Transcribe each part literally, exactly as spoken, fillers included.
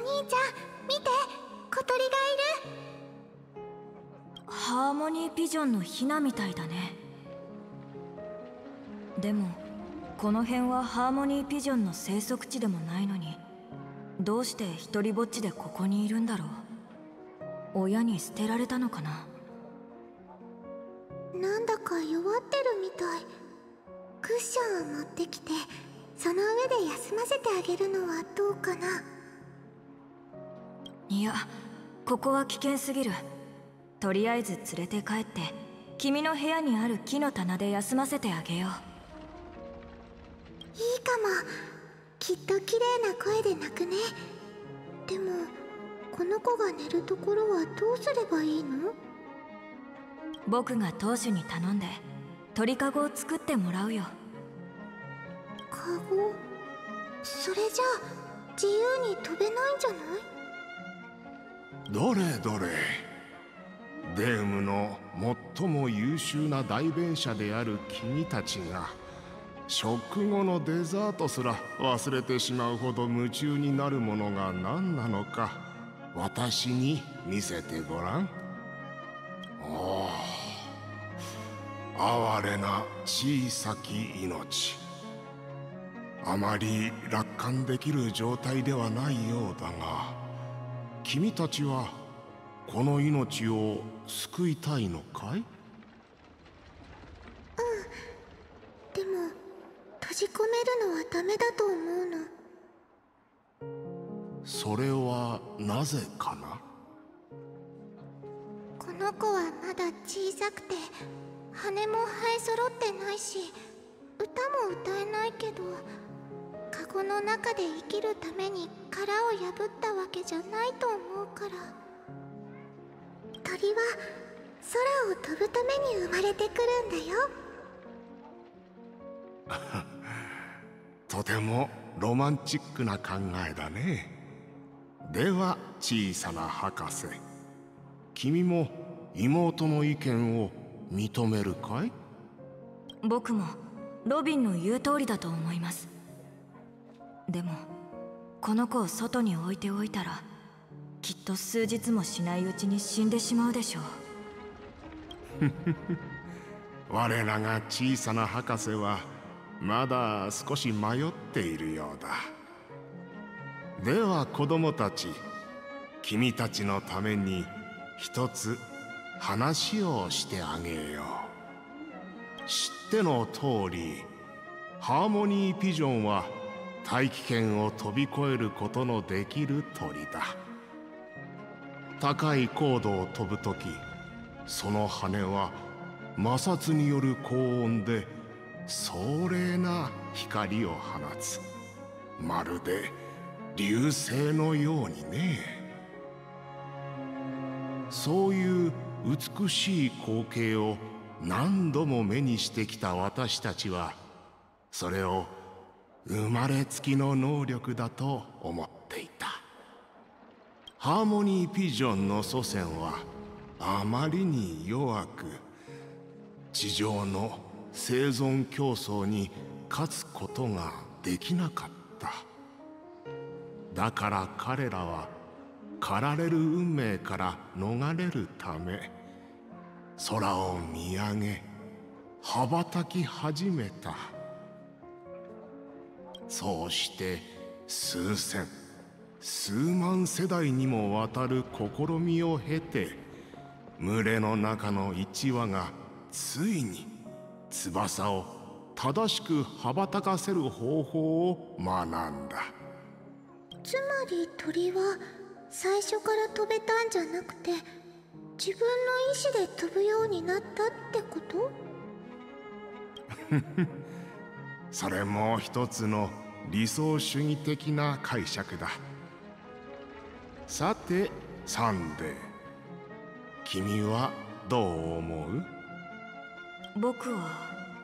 兄ちゃん見て、小鳥がいる。 ハーモニーピジョンのヒナみたいだね。でもこの辺はハーモニーピジョンの生息地でもないのに、どうして一人ぼっちでここにいるんだろう。親に捨てられたのかな。 なんだか弱ってるみたい。クッションを持ってきて、その上で休ませてあげるのはどうかな。 いや、ここは危険すぎる。とりあえず連れて帰って君の部屋にある木の棚で休ませてあげよう。 いいかも。きっと綺麗な声で鳴くね。でもこの子が寝るところはどうすればいいの？ 僕が当主に頼んで鳥かごを作ってもらうよ。 かご？それじゃあ自由に飛べないんじゃない？ どれどれ、デームの最も優秀な代弁者である君たちが食後のデザートすら忘れてしまうほど夢中になるものが何なのか、私に見せてごらん。おお、哀れな小さき命。あまり楽観できる状態ではないようだが、君たちはこの命を救いたいのかい？ でも閉じ込めるのはダメだと思うの。 それはなぜかな？ この子はまだ小さくて羽も生え揃ってないし、歌も歌えないけど、カゴの中で生きるために殻を破ったわけじゃないと思うから。鳥は空を飛ぶために生まれてくるんだよ。 とてもロマンチックな考えだね。では小さな博士、君も妹の意見を認めるかい？ 僕もロビンの言う通りだと思います。でもこの子を外に置いておいたら、きっと数日もしないうちに死んでしまうでしょう。 我らが小さな博士はまだ少し迷っているようだ。では子供たち、君たちのために一つ話をしてあげよう。知っての通り、ハーモニーピジョンは大気圏を飛び越えることのできる鳥だ。高い高度を飛ぶとき、その羽は摩擦による高温で壮麗な光を放つ。まるで流星のようにね。そういう美しい光景を何度も目にしてきた私たちは、それを生まれつきの能力だと思っていた。ハーモニーピジョンの祖先はあまりに弱く、地上の生存競争に勝つことができなかった。だから彼らは狩られる運命から逃れるため、空を見上げ羽ばたき始めた。そうして数千数万世代にもわたる試みを経て、群れの中の一羽がついに翼を正しく羽ばたかせる方法を学んだ。 つまり鳥は最初から飛べたんじゃなくて、自分の意志で飛ぶようになったってこと？ それも一つの理想主義的な解釈だ。さてサンデー、君はどう思う？ 僕は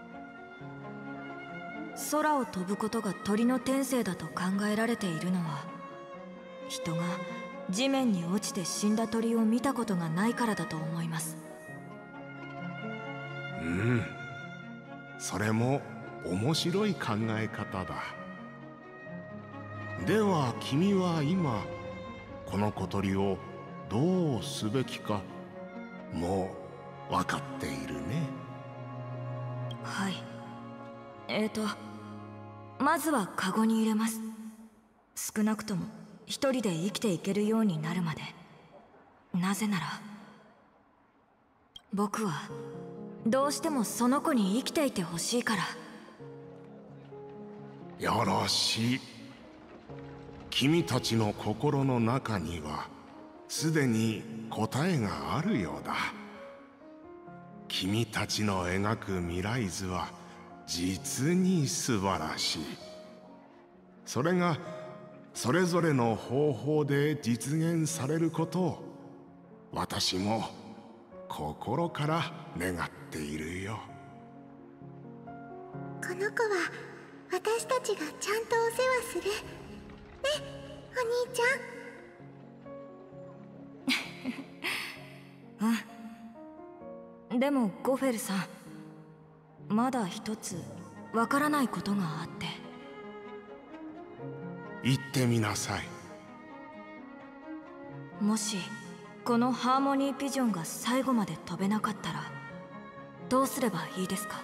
空を飛ぶことが鳥の天性だと考えられているのは、人が地面に落ちて死んだ鳥を見たことがないからだと思います。 うん、それも面白い考え方だ。では君は今この小鳥をどうすべきかもう分かっているね。 はい。えーとまずはカゴに入れます。少なくとも一人で生きていけるようになるまで。なぜなら僕はどうしてもその子に生きていてほしいから。 よろしい。君たちの心の中にはすでに答えがあるようだ。君たちの描く未来図は実に素晴らしい。それがそれぞれの方法で実現されることを私も心から願っているよ。 この子は私たちがちゃんとお世話するね、お兄ちゃん。うんでもゴフェルさん、まだ一つわからないことがあって。 言ってみなさい。 もしこのハーモニーピジョンが最後まで飛べなかったらどうすればいいですか？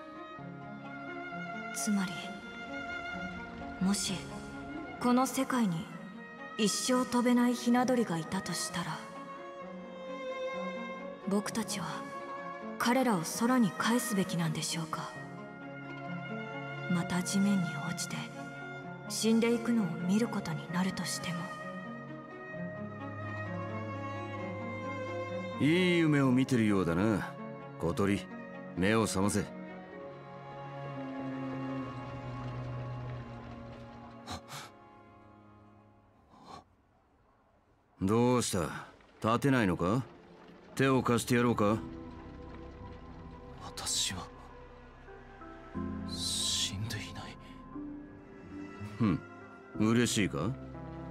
つまりもしこの世界に一生飛べないひな鳥がいたとしたら、僕たちは彼らを空に返すべきなんでしょうか？また地面に落ちて死んでいくのを見ることになるとしても。 いい夢を見てるようだな、小鳥。目を覚ませ。どうした？立てないのか？手を貸してやろうか？ 私は死んでいない。 ふん、嬉しいか？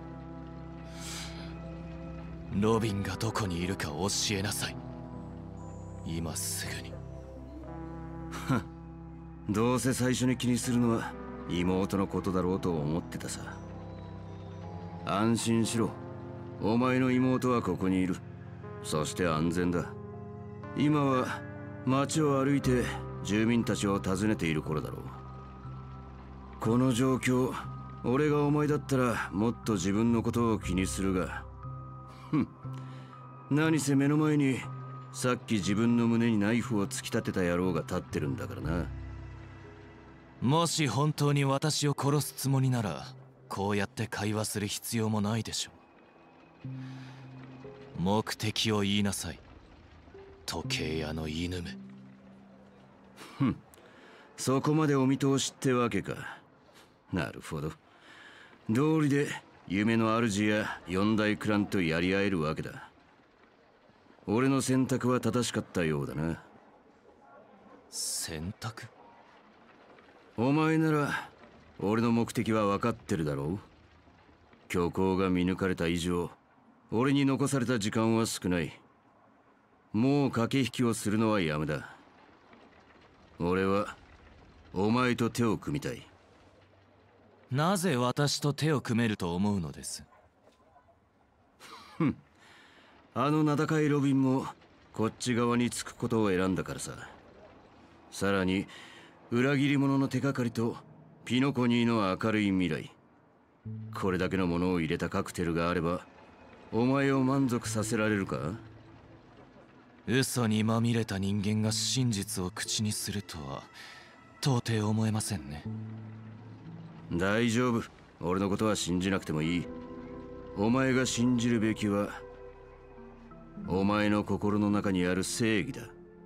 ロビンがどこにいるか教えなさい、今すぐに。 はっ、どうせ最初に気にするのは妹のことだろうと思ってたさ。安心しろ、お前の妹はここにいる。そして安全だ。今は街を歩いて住民たちを訪ねている頃だろう。この状況、俺がお前だったらもっと自分のことを気にするが、ふん、何せ目の前にさっき自分の胸にナイフを突き立てた野郎が立ってるんだからな。 もし本当に私を殺すつもりならこうやって会話する必要もないでしょう。目的を言いなさい、時計屋の犬め。 ふん、そこまでお見通しってわけか。なるほど。道理で夢の主や四大クランとやり合えるわけだ。俺の選択は正しかったようだな。 選択？ お前なら俺の目的は分かってるだろう。虚構が見抜かれた以上、俺に残された時間は少ない。もう駆け引きをするのはやめだ。俺はお前と手を組みたい。 なぜ私と手を組めると思うのです？ ふん、あの名高いロビンもこっち側につくことを選んだからさ。さらに裏切り者の手がかりとピノコニーの明るい未来、これだけのものを入れたカクテルがあればお前を満足させられるか？ 嘘にまみれた人間が真実を口にするとは到底思えませんね。 大丈夫、俺のことは信じなくてもいい。お前が信じるべきはお前の心の中にある正義だ。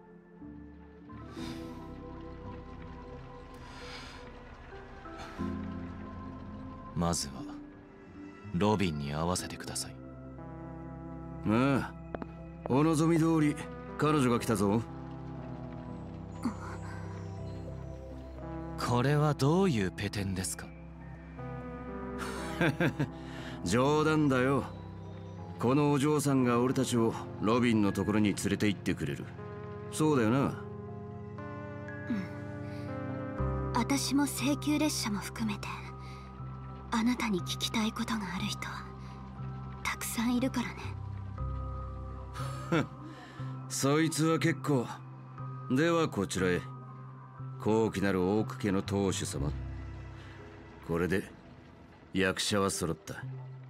まずはロビンに会わせてください。 ああ、お望み通り彼女が来たぞ。 これはどういうペテンですか？ 冗談だよ。このお嬢さんが俺たちをロビンのところに連れて行ってくれる。そうだよな。うん、 私も請求列車も含めてあなたに聞きたいことがある人はたくさんいるからね。 そいつは結構。ではこちらへ。高貴なるオーク家の当主様。これで役者は揃った。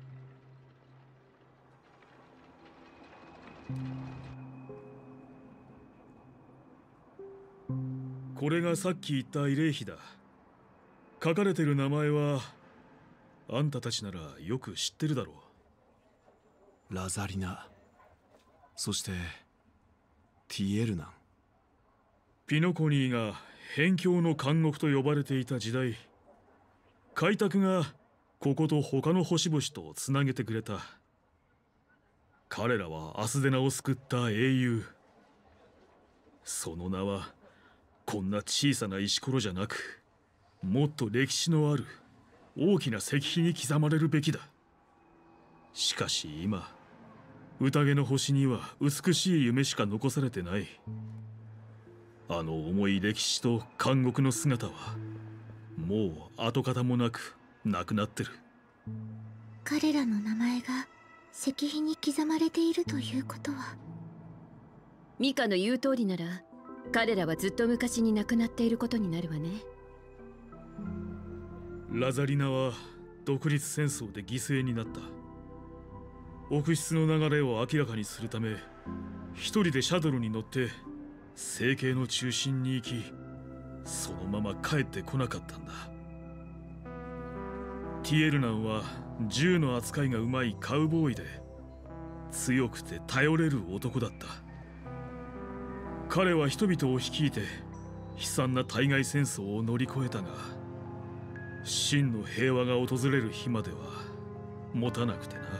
これがさっき言った慰霊碑だ。書かれてる名前はあんたたちならよく知ってるだろう。ラザリナ、そしてティエルナン。 ピノコニーが辺境の監獄と呼ばれていた時代、開拓がここと他の星々とつなげてくれた。彼らはアスデナを救った英雄。その名はこんな小さな石ころじゃなく、もっと歴史のある大きな石碑に刻まれるべきだ。しかし今、宴の星には美しい夢しか残されてない。あの重い歴史と監獄の姿はもう跡形もなくなくなってる。 彼らの名前が石碑に刻まれているということは、 ミカの言う通りなら彼らはずっと昔に亡くなっていることになるわね。 ラザリナは独立戦争で犠牲になった。奥室の流れを明らかにするため、一人でシャドルに乗って聖系の中心に行き、そのまま帰ってこなかったんだ。ティエルナンは銃の扱いがうまいカウボーイで、強くて頼れる男だった。彼は人々を率いて悲惨な対外戦争を乗り越えたが、真の平和が訪れる日までは持たなくてな。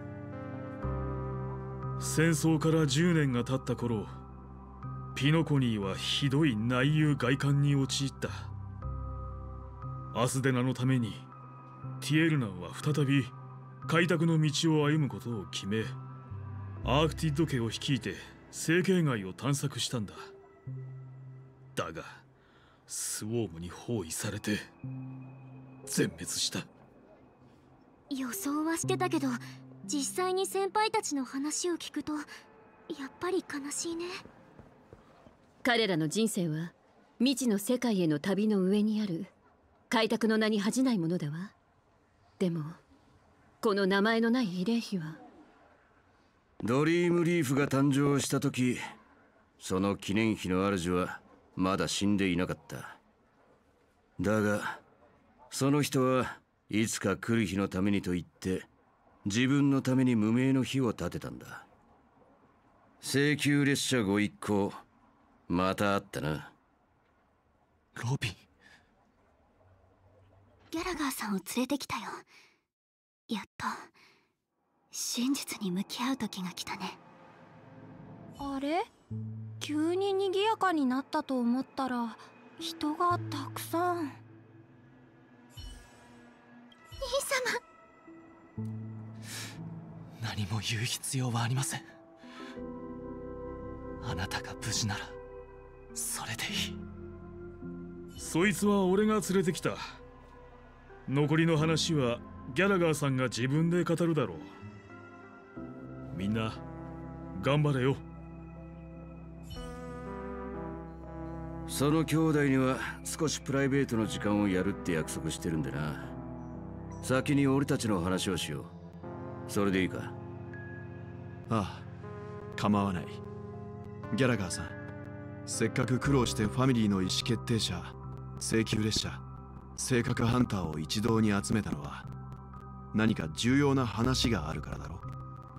戦争からじゅうねんが経った頃、ピノコニーはひどい内憂外患に陥った。アスデナのためにティエルナンは再び開拓の道を歩むことを決め、アークティッド家を率いて聖境外を探索したんだ。だがスウォームに包囲されて全滅した。 予想はしてたけど、実際に先輩たちの話を聞くとやっぱり悲しいね。 彼らの人生は未知の世界への旅の上にある開拓の名に恥じないものだわ。でもこの名前のない慰霊碑は、 ドリームリーフが誕生した時、その記念碑の主はまだ死んでいなかった。だがその人はいつか来る日のためにと言って自分のために無名の碑を建てたんだ。聖宮列車ご一行、また会ったな。 ロビン。 ギャラガーさんを連れてきたよ。やっと真実に向き合う時が来たね。 あれ？急に賑やかになったと思ったら人がたくさん。 兄様。 何も言う必要はありません。あなたが無事ならそれでいい。 そいつは俺が連れてきた。残りの話はギャラガーさんが自分で語るだろう。みんな頑張れよ。 その兄弟には少しプライベートの時間をやるって約束してるんでな。先に俺たちの話をしよう。それでいいか？ ああ、構わない。ギャラガーさん、せっかく苦労してファミリーの意思決定者、聖宮列車、性格ハンターを一堂に集めたのは何か重要な話があるからだろ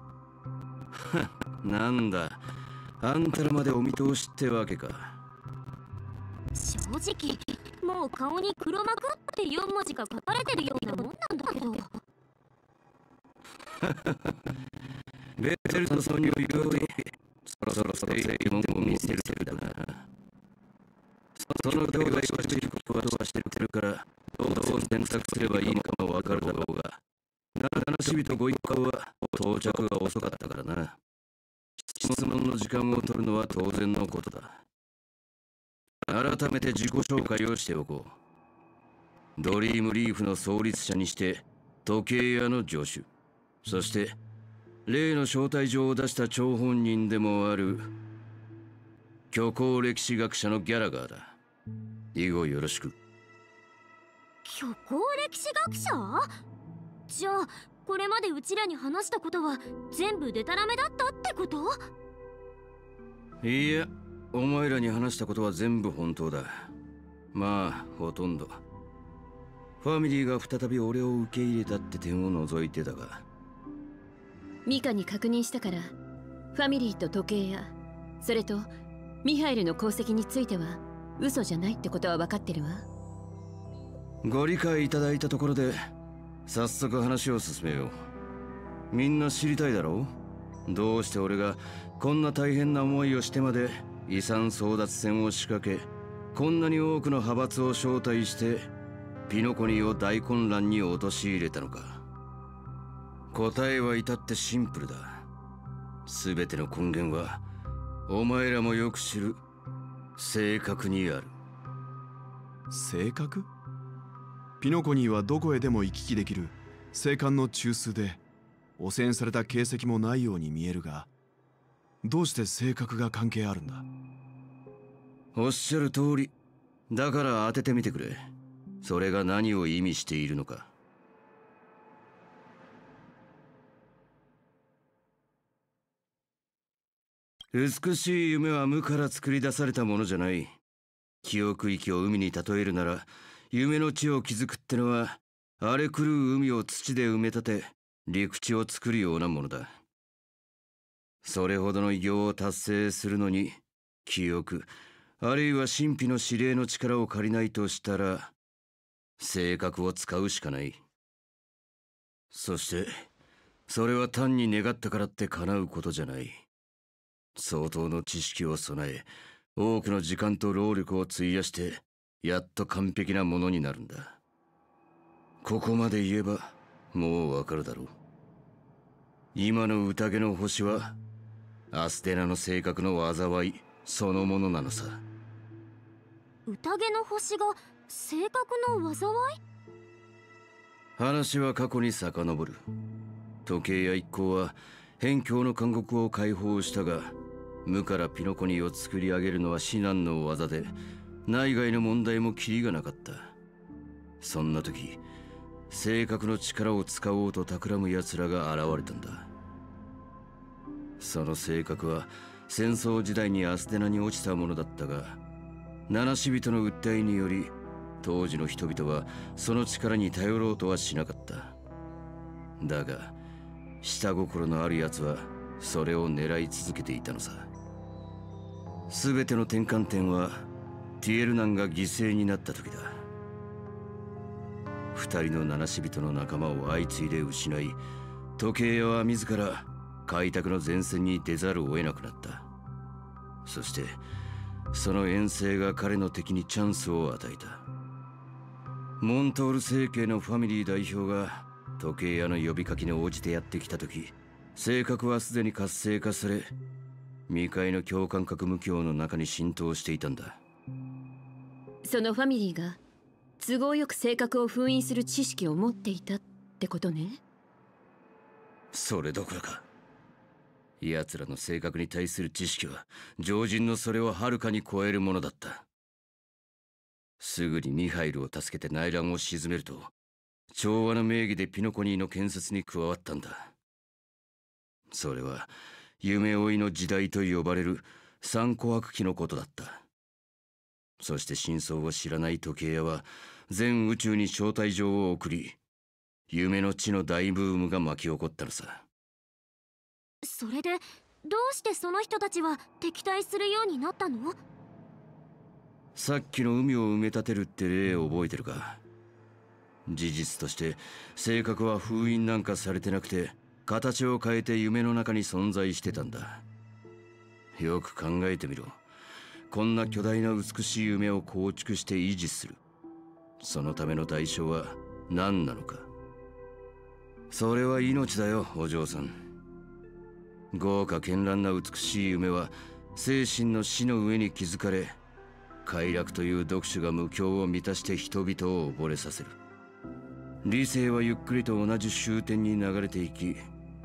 う。なんだ、あんたらまでお見通しってわけか。 正直もう顔に黒幕ってよん文字が書かれてるようなもんなんだけど。 ベテルのソニを言う通り、そろそろ正義門を見せるだな。その兄弟をしていることはしてるから、どう選択すればいいのかもわかるだろうが、七死人ご一行は到着が遅かったからな。質問の時間を取るのは当然のことだ。改めて自己紹介をしておこう。ドリームリーフの創立者にして時計屋の助手、そして例の招待状を出した張本人でもある虚構歴史学者のギャラガーだ。以後よろしく。 虚構歴史学者？じゃあこれまでうちらに話したことは全部デタラメだったってこと？ いや、お前らに話したことは全部本当だ。まあほとんど。ファミリーが再び俺を受け入れたって点を除いてだが。 ミカに確認したから、ファミリーと時計屋、それとミハイルの功績については嘘じゃないってことは分かってるわ。 ご理解いただいたところで早速話を進めよう。みんな知りたいだろう？どうして俺がこんな大変な思いをしてまで遺産争奪戦を仕掛け、こんなに多くの派閥を招待してピノコニーを大混乱に陥れたのか。答えは至ってシンプルだ。全ての根源はお前らもよく知る性格にある。 性格？ピノコニーはどこへでも行き来できる聖艦の中枢で、汚染された形跡もないように見えるが、どうして性格が関係あるんだ？ おっしゃる通り。だから当ててみてくれ。それが何を意味しているのか。美しい夢は無から作り出されたものじゃない。記憶域を海に例えるなら、夢の地を築くってのは荒れ狂う海を土で埋め立て陸地を作るようなものだ。それほどの偉業を達成するのに、記憶あるいは神秘の指令の力を借りないとしたら、性格を使うしかない。そしてそれは単に願ったからって叶うことじゃない。相当の知識を備え、多くの時間と労力を費やしてやっと完璧なものになるんだ。ここまで言えばもうわかるだろう。今の宴の星はアステナの性格の災いそのものなのさ。 宴の星が性格の災い？ 話は過去に遡る。時計屋一行は辺境の監獄を解放したが、無からピノコニーを作り上げるのは至難の業で、内外の問題もキリがなかった。そんな時、性格の力を使おうと企む奴らが現れたんだ。その性格は戦争時代にアステナに落ちたものだったが、七死人の訴えにより当時の人々はその力に頼ろうとはしなかった。だが下心のある奴はそれを狙い続けていたのさ。全ての転換点はティエルナンが犠牲になった時だ。二人の七死人の仲間を相次いで失い、時計屋は自ら開拓の前線に出ざるを得なくなった。そしてその遠征が彼の敵にチャンスを与えた。モントール政系のファミリー代表が時計屋の呼びかけに応じてやってきた時、性格はすでに活性化され、未開の共感覚無教の中に浸透していたんだ。 そのファミリーが都合よく性格を封印する知識を持っていたってことね。 それどころか、奴らの性格に対する知識は常人のそれをはるかに超えるものだった。すぐにミハイルを助けて内乱を鎮めると、調和の名義でピノコニーの建設に加わったんだ。それは夢追いの時代と呼ばれる三琥珀期のことだった。そして真相を知らない時計屋は全宇宙に招待状を送り、夢の地の大ブームが巻き起こったのさ。 それでどうしてその人たちは敵対するようになったの？ さっきの海を埋め立てるって例を覚えてるか？事実として性格は封印なんかされてなくて、形を変えて夢の中に存在してたんだ。よく考えてみろ。こんな巨大な美しい夢を構築して維持する、そのための代償は何なのか。それは命だよ、お嬢さん。豪華絢爛な美しい夢は精神の死の上に築かれ、快楽という読書が無境を満たして人々を溺れさせる。理性はゆっくりと同じ終点に流れていき、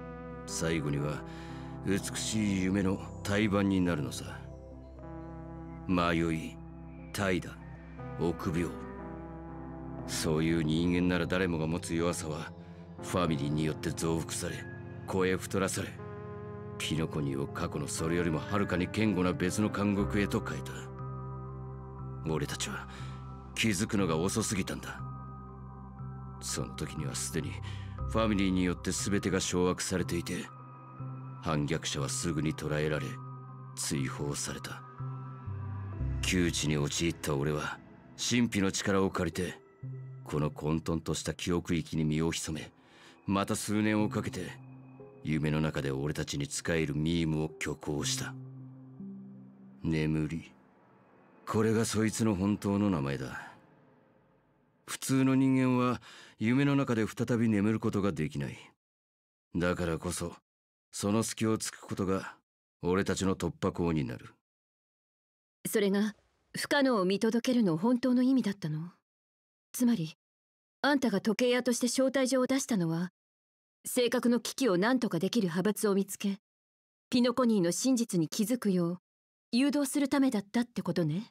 最後には美しい夢の胎盤になるのさ。迷い、怠惰、臆病、そういう人間なら誰もが持つ弱さはファミリーによって増幅され、声太らされ、ピノコニーを過去のそれよりもはるかに堅固な別の監獄へと変えた。俺たちは気づくのが遅すぎたんだ。その時にはすでにファミリーによって全てが掌握されていて、反逆者はすぐに捕らえられ追放された。窮地に陥った俺は神秘の力を借りてこの混沌とした記憶域に身を潜め、また数年をかけて夢の中で俺たちに仕えるミームを虚構した。眠り、これがそいつの本当の名前だ。普通の人間は夢の中で再び眠ることができない。だからこそその隙を突くことが俺たちの突破口になる。 それが不可能を見届けるの本当の意味だったの？つまりあんたが時計屋として招待状を出したのは、性格の危機を何とかできる派閥を見つけ、ピノコニーの真実に気づくよう誘導するためだったってことね。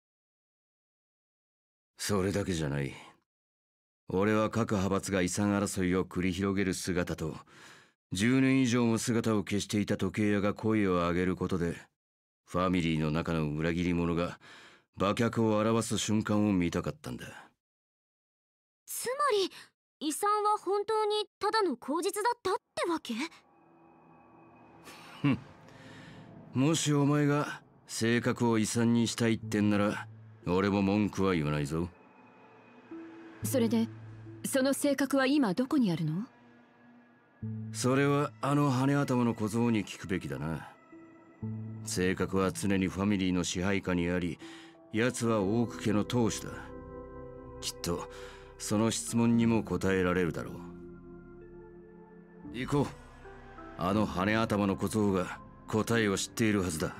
それだけじゃない。俺は各派閥が遺産争いを繰り広げる姿と、じゅうねん以上も姿を消していた時計屋が声を上げることで、ファミリーの中の裏切り者が馬脚を表す瞬間を見たかったんだ。 つまり遺産は本当にただの口実だったってわけ？ ふん。もしお前が性格を遺産にしたいってんなら、俺も文句は言わないぞ。 それでその性格は今どこにあるの？ それはあの羽頭の小僧に聞くべきだな。性格は常にファミリーの支配下にあり、奴はオーク家の当主だ。きっとその質問にも答えられるだろう。行こう。あの羽頭の小僧が答えを知っているはずだ。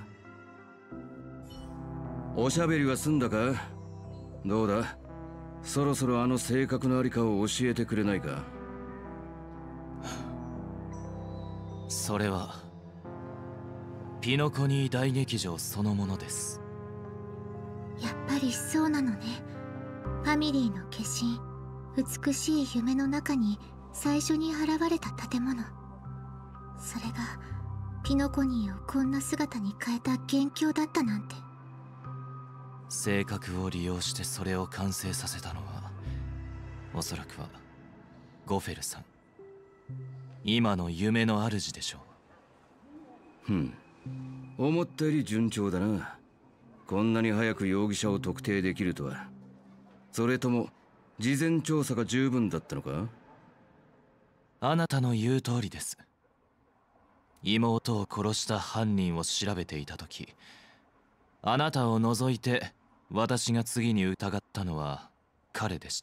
おしゃべりは済んだか？どうだ？そろそろあの性格のありかを教えてくれないか？ それはピノコニー大劇場そのものです。 やっぱりそうなのね。ファミリーの化身、美しい夢の中に最初に現れた建物、それがピノコニーをこんな姿に変えた元凶だったなんて。 性格を利用してそれを完成させたのは、おそらくはゴフェルさん、今の夢の主でしょう。ふん、思ったより順調だな。こんなに早く容疑者を特定できるとは。それとも事前調査が十分だったのか？ あなたの言う通りです。妹を殺した犯人を調べていた時、あなたを除いて私が次に疑ったのは彼でした。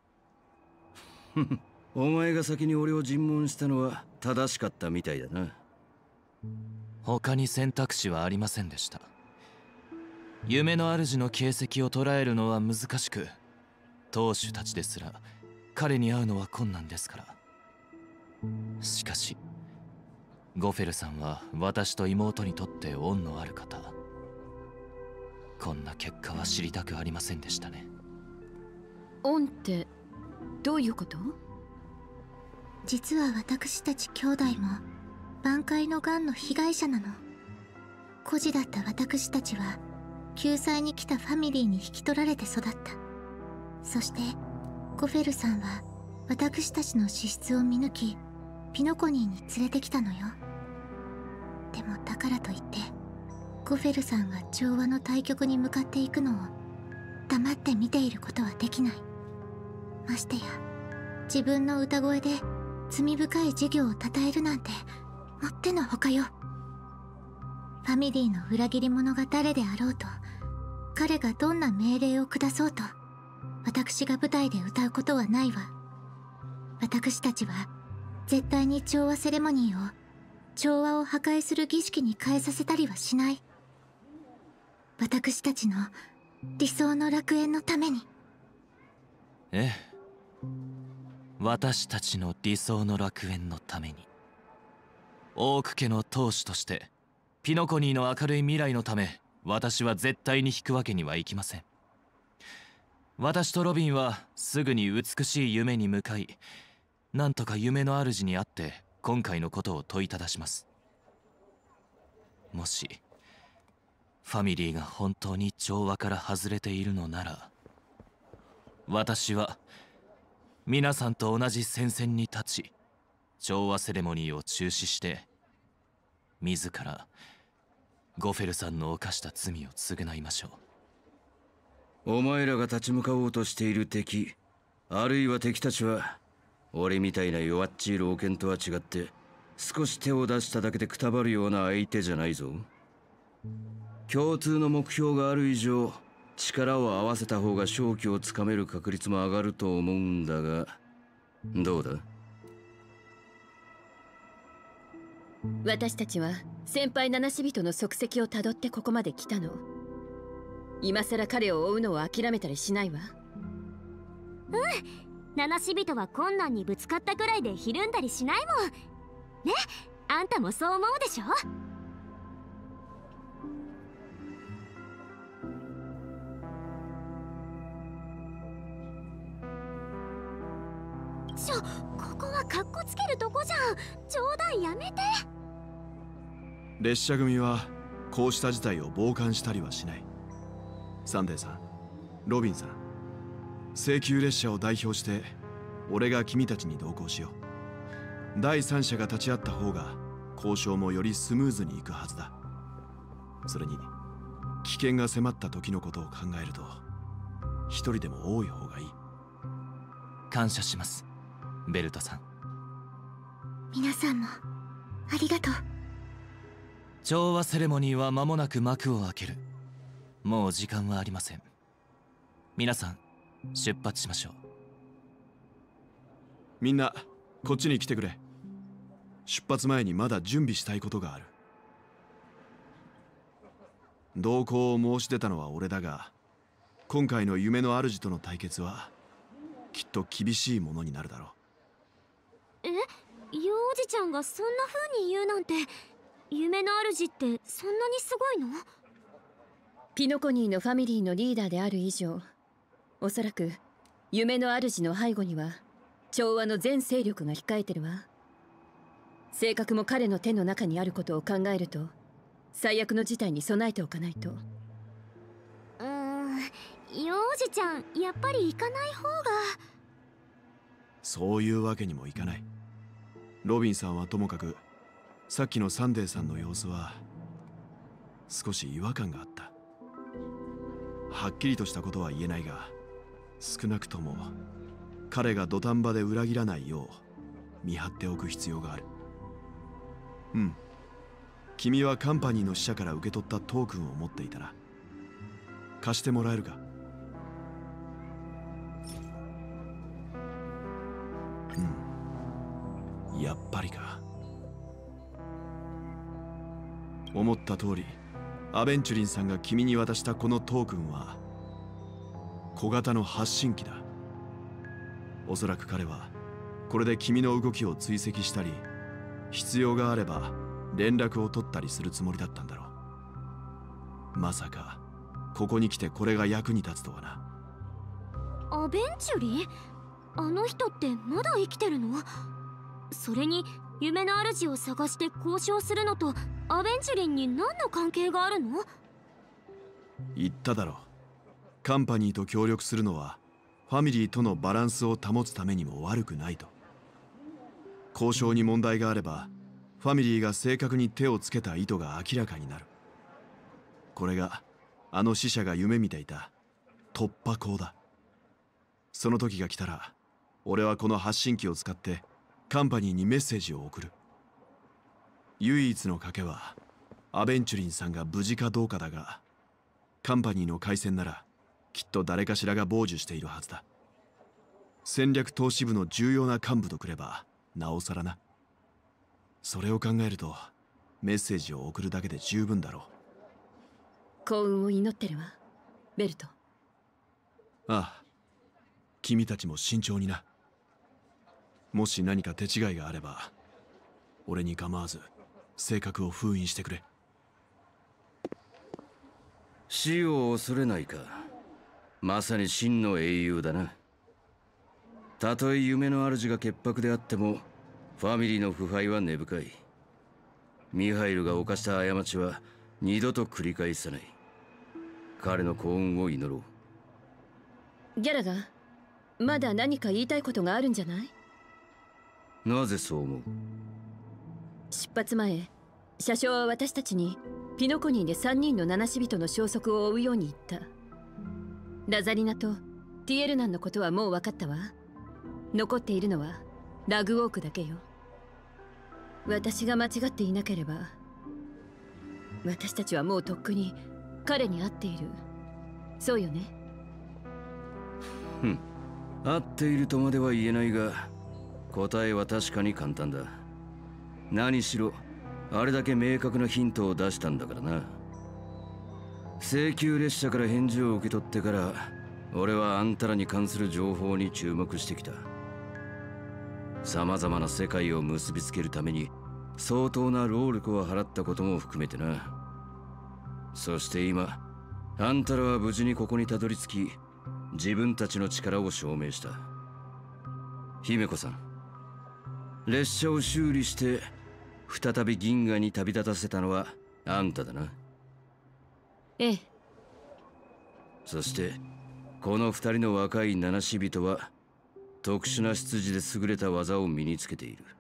お前が先に俺を尋問したのは正しかったみたいだな。 他に選択肢はありませんでした。夢の主の形跡を捉えるのは難しく、当主たちですら彼に会うのは困難ですから。しかしゴフェルさんは私と妹にとって恩のある方。こんな結果は知りたくありませんでしたね。 恩ってどういうこと？ 実は私たち兄弟も挽回の癌の被害者なの。孤児だった私たちは救済に来たファミリーに引き取られて育った。そしてゴフェルさんは私たちの資質を見抜き、ピノコニーに連れてきたのよ。でもだからといってゴフェルさんが調和の対局に向かっていくのを黙って見ていることはできない。ましてや自分の歌声で罪深い事業を称えるなんてもってのほかよ。ファミリーの裏切り者が誰であろうと、彼がどんな命令を下そうと、私が舞台で歌うことはないわ。私たちは絶対に調和セレモニーを調和を破壊する儀式に変えさせたりはしない。私たちの理想の楽園のために。 ええ、私たちの理想の楽園のために。 オーク家の当主としてピノコニーの明るい未来のため、私は絶対に引くわけにはいきません。私とロビンはすぐに美しい夢に向かい、なんとか夢の主に会って今回のことを問いただします。もしファミリーが本当に調和から外れているのなら、私は皆さんと同じ戦線に立ち、調和セレモニーを中止して自らゴフェルさんの犯した罪を償いましょう。お前らが立ち向かおうとしている敵、あるいは敵たちは俺みたいな弱っちい老犬とは違って、少し手を出しただけでくたばるような相手じゃないぞ。共通の目標がある以上、力を合わせた方が勝機をつかめる確率も上がると思うんだが、どうだ？ 私たちは先輩七死人の足跡をたどってここまで来たの。今さら彼を追うのを諦めたりしないわ。 うん、七死人は困難にぶつかったくらいでひるんだりしないもんね。あんたもそう思うでしょ？ちょ、ここはカッコつけるとこじゃん。冗談やめて。 列車組はこうした事態を傍観したりはしない。サンデーさん、ロビンさん、請求列車を代表して俺が君たちに同行しよう。第三者が立ち会った方が交渉もよりスムーズにいくはずだ。それに危険が迫った時のことを考えると一人でも多い方がいい。 感謝します、ベルトさん。 皆さんもありがとう。 調和セレモニーは間もなく幕を開ける。もう時間はありません。皆さん出発しましょう。 みんなこっちに来てくれ。出発前にまだ準備したいことがある。同行を申し出たのは俺だが、今回の夢の主との対決はきっと厳しいものになるだろう。 え、幼児ちゃんがそんな風に言うなんて。夢の主ってそんなにすごいの？ ピノコニーのファミリーのリーダーである以上、おそらく夢の主の背後には調和の全勢力が控えてるわ。性格も彼の手の中にあることを考えると、最悪の事態に備えておかないと。 うーん、幼児ちゃんやっぱり行かない方が。 そういうわけにもいかない。ロビンさんはともかく、さっきのサンデーさんの様子は少し違和感があった。はっきりとしたことは言えないが、少なくとも彼が土壇場で裏切らないよう見張っておく必要がある。うん、君はカンパニーの使者から受け取ったトークンを持っていたな。貸してもらえるか？うん、やっぱりか。思った通り、アベンチュリンさんが君に渡したこのトークンは小型の発信機だ。おそらく彼はこれで君の動きを追跡したり、必要があれば連絡を取ったりするつもりだったんだろう。まさかここに来てこれが役に立つとはな。 アベンチュリン？あの人ってまだ生きてるの？それに夢の主を探して交渉するのとアベンチュリンに何の関係があるの？ 言っただろう。カンパニーと協力するのはファミリーとのバランスを保つためにも悪くないと。交渉に問題があればファミリーが正確に手をつけた意図が明らかになる。これがあの死者が夢見ていた突破口だ。その時が来たら俺はこの発信機を使ってカンパニーにメッセージを送る。唯一の賭けはアベンチュリンさんが無事かどうかだが、カンパニーの回線ならきっと誰かしらが傍受しているはずだ。戦略投資部の重要な幹部とくればなおさらな。それを考えるとメッセージを送るだけで十分だろう。幸運を祈ってるわ、ベルト。 ああ、君たちも慎重にな。もし何か手違いがあれば俺に構わず性格を封印してくれ。 死を恐れないか。まさに真の英雄だな。たとえ夢の主が潔白であってもファミリーの腐敗は根深い。ミハイルが犯した過ちは二度と繰り返さない。彼の幸運を祈ろう。ギャラがまだ何か言いたいことがあるんじゃない？ なぜそう思う？ 出発前、車掌は私たちにピノコニーでさんにんの七死人の消息を追うように言った。ラザリナとティエルナンのことはもう分かったわ。残っているのはラグウォークだけよ。私が間違っていなければ、私たちはもうとっくに彼に会っている。そうよね？ ふん、会っているとまでは言えないが、答えは確かに簡単だ。何しろあれだけ明確なヒントを出したんだからな。請求列車から返事を受け取ってから、俺はあんたらに関する情報に注目してきた。さまざまな世界を結びつけるために相当な労力を払ったことも含めてな。そして今あんたらは無事にここにたどり着き、自分たちの力を証明した。姫子さん、列車を修理して再び銀河に旅立たせたのはあんただな。 ええ。 そしてこの二人の若い七死人は特殊な出自で優れた技を身につけている。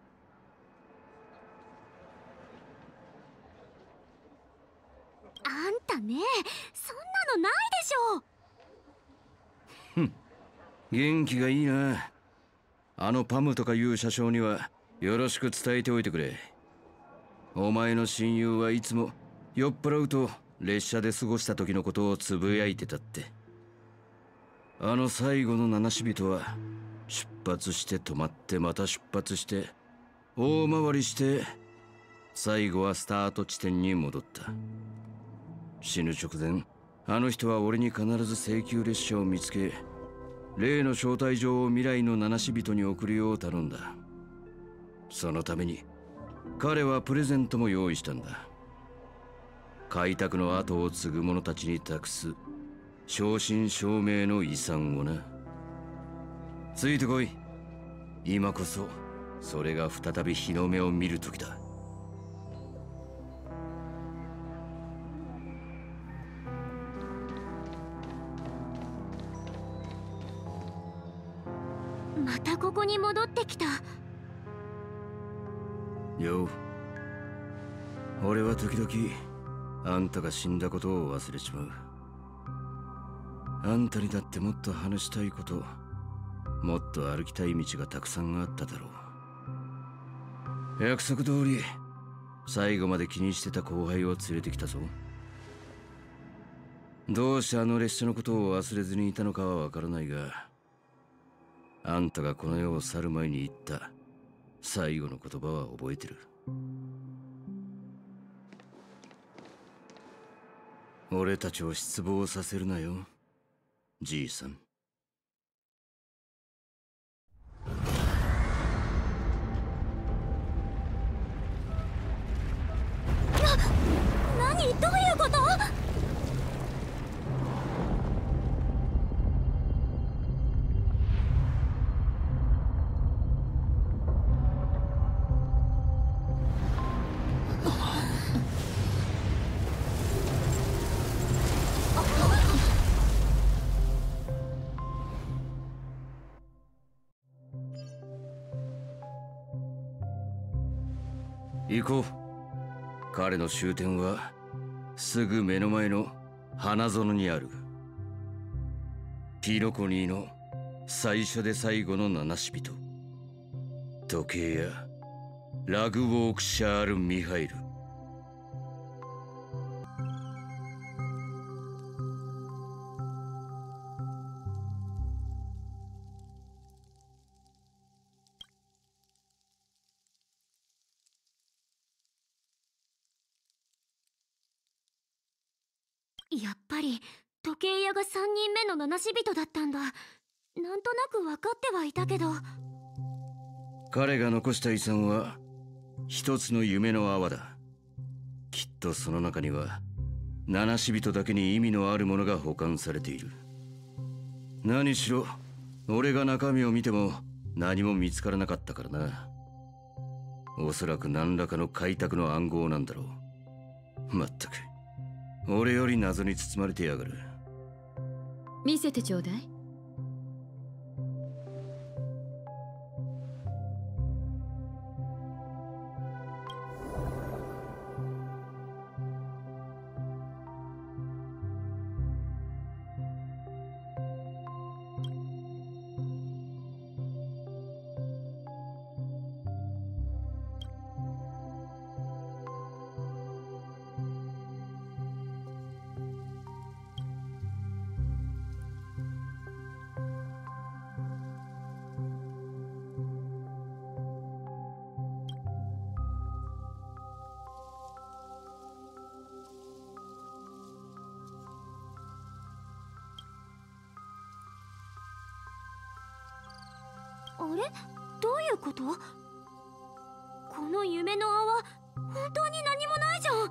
あんたね、そんなのないでしょ。 ふん、元気がいいな。あのパムとかいう車掌にはよろしく伝えておいてくれ。お前の親友はいつも酔っ払うと列車で過ごした時のことをつぶやいてたって。あの最後の七死人は出発して止まってまた出発して大回りして最後はスタート地点に戻った。死ぬ直前、あの人は俺に必ず請求列車を見つけ、例の招待状を未来の七死人に送るよう頼んだ。そのために彼はプレゼントも用意したんだ。開拓の後を継ぐ者たちに託す正真正銘の遺産をな。ついてこい。今こそそれが再び日の目を見る時だ。 またここに戻ってきた。 よう、俺は時々あんたが死んだことを忘れちまう。あんたにだってもっと話したいこと、もっと歩きたい道がたくさんあっただろう。約束通り最後まで気にしてた後輩を連れてきたぞ。どうしてあの列車のことを忘れずにいたのかはわからないが、あんたがこの世を去る前に言った最後の言葉は覚えてる。俺たちを失望させるなよ、じいさん。 な、何？どういうこと？ 行こう。彼の終点はすぐ目の前の花園にある。ピノコニーの最初で最後の七死人、時計やラグウォークシャール・ミハイル。 やっぱり時計屋がさんにんめの七死人だったんだ。なんとなく分かってはいたけど。 彼が残した遺産は一つの夢の泡だ。 とその中には七死人だけに意味のあるものが保管されている。何しろ俺が中身を見ても何も見つからなかったからな。おそらく何らかの開拓の暗号なんだろう。まったく俺より謎に包まれてやがる。 見せてちょうだい。 あれ？どういうこと？この夢の泡、本当に何もないじゃん。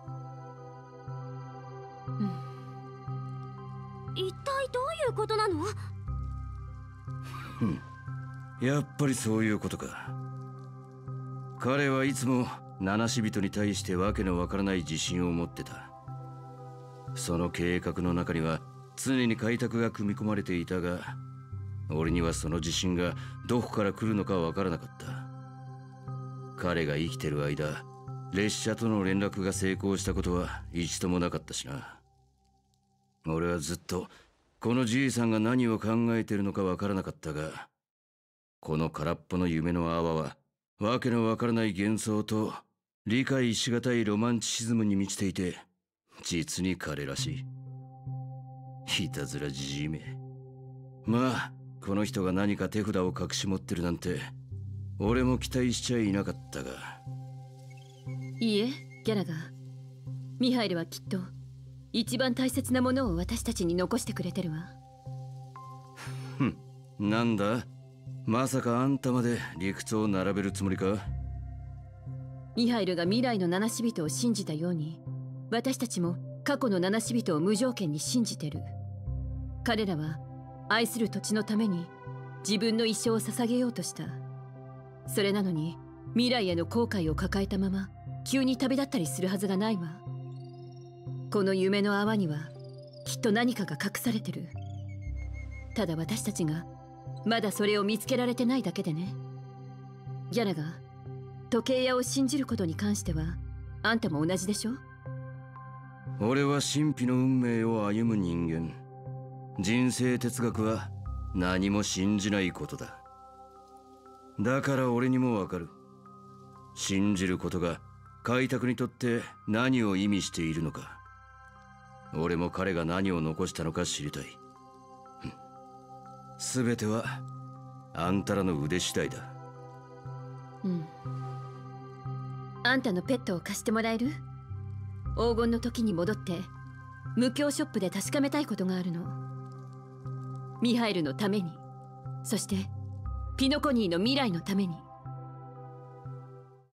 うん、一体どういうことなの？ ふん、やっぱりそういうことか。彼はいつも七死人に対してわけのわからない自信を持ってた。その計画の中には常に開拓が組み込まれていたが、俺にはその自信がどこから来るのかわからなかった。彼が生きてる間、列車との連絡が成功したことは一度もなかったしな。俺はずっとこのじいさんが何を考えてるのかわからなかったが、この空っぽの夢の泡はわけのわからない幻想と理解しがたいロマンチシズムに満ちていて、実に彼らしい。いたずらじじいめ。まあこの人が何か手札を隠し持ってるなんて俺も期待しちゃいなかったが。 いいえ、ギャラガー。ミハイルはきっと一番大切なものを私たちに残してくれてるわ。 ふん、なんだ、まさかあんたまで理屈を並べるつもりか？ ミハイルが未来の七死人を信じたように、私たちも過去の七死人を無条件に信じてる。彼らは愛する土地のために自分の一生を捧げようとした。それなのに未来への後悔を抱えたまま急に旅立ったりするはずがないわ。この夢の泡にはきっと何かが隠されてる。ただ私たちがまだそれを見つけられてないだけでね。ギャラが時計屋を信じることに関してはあんたも同じでしょ？ 俺は神秘の運命を歩む人間。人生哲学は何も信じないことだ。だから俺にもわかる。信じることが開拓にとって何を意味しているのか。俺も彼が何を残したのか知りたい。すべてはあんたらの腕次第だ。 うん。あんたのペットを貸してもらえる？黄金の時に戻って無教ショップで確かめたいことがあるの。ミハイルのために、そしてピノコニーの未来のために。